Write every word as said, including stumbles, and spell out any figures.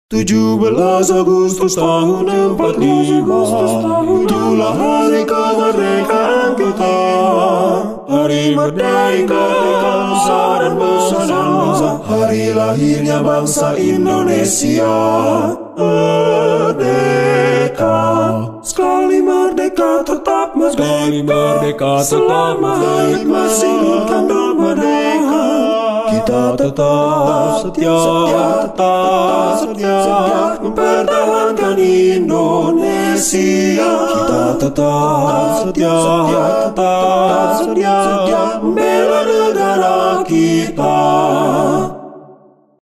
tujuh belas Agustus tahun empat puluh lima, itulah hari kemerdekaan kita. Hari merdeka bangsa dan bangsa, hari lahirnya bangsa Indonesia. Merdeka, sekali merdeka tetap merdeka, selama hayat masih dikandung merdeka. Kita tetap setia, tetap setia mempertahankan Indonesia. Kita tetap setia, tetap setia